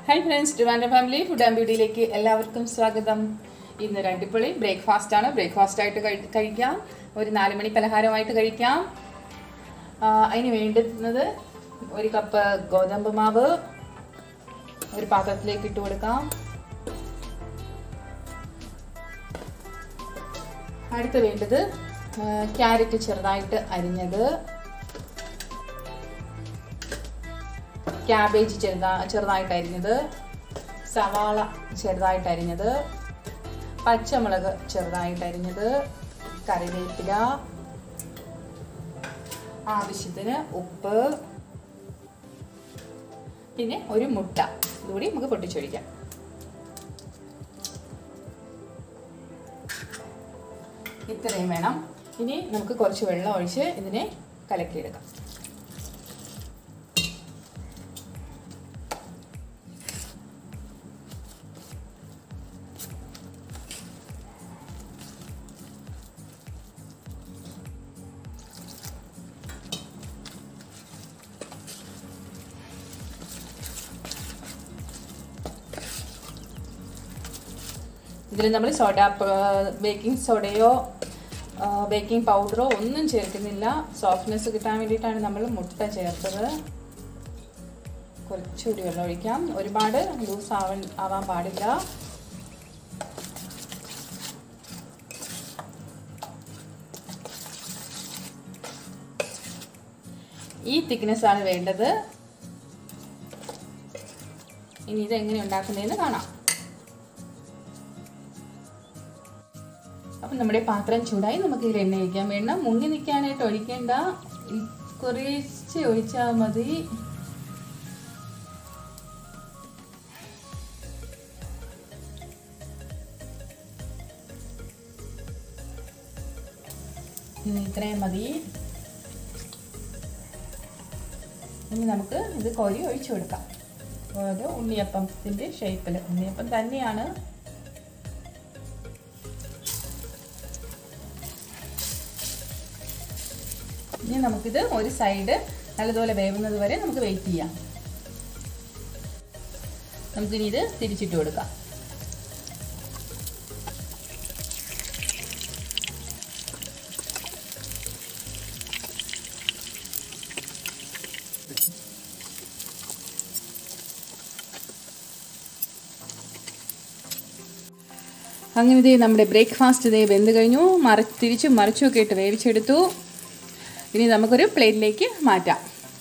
Hi friends, Divana Family Food and Beauty like എല്ലാവർക്കും സ്വാഗതം. ഇന്നൊരു അടിപൊളി ബ്രേക്ക്ഫാസ്റ്റ് ആണ്. ബ്രേക്ക്ഫാസ്റ്റ് ആയിട്ട് കഴിക്കാം. ഒരു 4 മണി പലഹാരമായിട്ട് കഴിക്കാം. അതിന് വേണ്ടുന്നത് ഒരു കപ്പ് ഗോതമ്പ് മാവ് ഒരു പാത്രത്തിലേക്ക് ഇട്ട് കൊടുക്കാം. അടുത്ത വേണ്ടത് ക്യാരറ്റ് ചെറുതായിട്ട് അരിഞ്ഞത്, ക്യാബേജ് ചെറുതായിട്ട് അരിഞ്ഞത്, സവാള ചെറുതായിട്ട് അരിഞ്ഞത്, പച്ചമുളക് ചെറുതായിട്ട് അരിഞ്ഞത്, കറിവേപ്പില, ആവശ്യത്തിന് ഉപ്പ്, പിന്നെ ഒരു മുട്ട ഇതുകൂടി നമുക്ക് പൊട്ടിച്ചൊഴിക്കാം. ഇത്രയും വേണം. ഇനി നമുക്ക് കുറച്ച് വെള്ളം ഒഴിച്ച് ഇതിനെ കലക്കിയെടുക്കാം. ഇതിൽ നമ്മൾ ബേക്കിംഗ് സോഡയോ ബേക്കിംഗ് പൗഡറോ ഒന്നും ചേർക്കുന്നില്ല. സോഫ്റ്റ്നെസ് കിട്ടാൻ വേണ്ടിയിട്ടാണ് നമ്മൾ മുട്ട ചേർത്തത്. കുറച്ചുകൂടി വെള്ളം ഒഴിക്കാം. ഒരുപാട് ലൂസ് ആവാൻ പാടില്ല. ഈ തിക്നെസ് ആണ് വേണ്ടത്. ഇനി ഇത് എങ്ങനെ ഉണ്ടാക്കുന്നതെന്ന് കാണാം. അപ്പം നമ്മുടെ പാത്രം ചൂടായി. നമുക്ക് ഇതിൽ എണ്ണ ഒഴിക്കാൻ വേണം. മുങ്ങി നിൽക്കാനായിട്ട് ഒഴിക്കേണ്ട, കുറച്ച് ഒഴിച്ചാൽ മതി. ഇത്രയും മതി. ഇനി നമുക്ക് ഇത് കോരി ഒഴിച്ചു കൊടുക്കാം. ഒരു ഉണ്ണിയപ്പത്തിൻ്റെ ഷേപ്പിൽ. ഉണ്ണിയപ്പം തന്നെയാണ്. ഇനി നമുക്കിത് ഒരു സൈഡ് നല്ലതുപോലെ വേവുന്നത് വരെ നമുക്ക് വെയിറ്റ് ചെയ്യാം. നമുക്കിനി ഇത് തിരിച്ചിട്ട് കൊടുക്കാം. അങ്ങനെ നമ്മുടെ ബ്രേക്ക്ഫാസ്റ്റ് വെന്ത് കഴിഞ്ഞു. തിരിച്ചും മറിച്ചും ഒക്കെ ഇട്ട് വേവിച്ചെടുത്തു. ഇനി നമുക്കൊരു പ്ലേറ്റിലേക്ക് മാറ്റാം.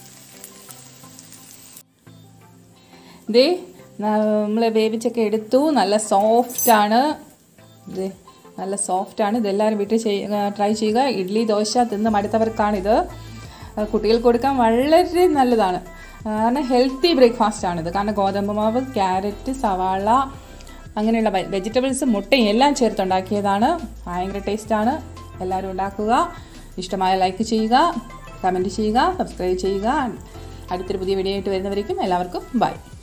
നമ്മൾ വേവിച്ചൊക്കെ എടുത്തു. നല്ല സോഫ്റ്റാണ്. നല്ല സോഫ്റ്റാണ്. ഇതെല്ലാവരും വീട്ടിൽ ട്രൈ ചെയ്യുക. ഇഡ്ഡലി ദോശ തിന്ന് മടുത്തവർക്കാണിത്. കുട്ടികൾക്ക് കൊടുക്കാൻ വളരെ നല്ലതാണ്. കാരണം ഹെൽത്തി ബ്രേക്ക്ഫാസ്റ്റാണിത്. കാരണം ഗോതമ്പ് മാവ്, ക്യാരറ്റ്, സവാള അങ്ങനെയുള്ള വെജിറ്റബിൾസ്, മുട്ടയും എല്ലാം ചേർത്തുണ്ടാക്കിയതാണ്. ഭയങ്കര ടേസ്റ്റാണ്. എല്ലാവരും ഉണ്ടാക്കുക. ഇഷ്ടമായ ലൈക്ക് ചെയ്യുക, കമൻറ്റ് ചെയ്യുക, സബ്സ്ക്രൈബ് ചെയ്യുക. അടുത്തൊരു പുതിയ വീഡിയോ ആയിട്ട് വരുന്നവരേക്കും എല്ലാവർക്കും ബൈ.